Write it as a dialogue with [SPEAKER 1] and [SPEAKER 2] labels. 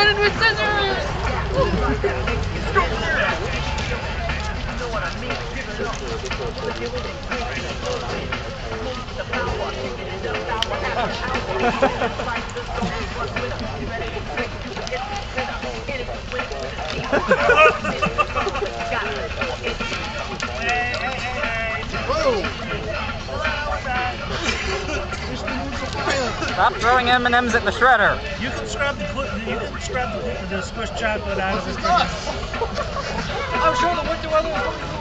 [SPEAKER 1] running with scissors!
[SPEAKER 2] Stop throwing M&Ms at the shredder.
[SPEAKER 3] You can scrub the squished chocolate out of this thing.
[SPEAKER 1] I'm sure the winter weather is going to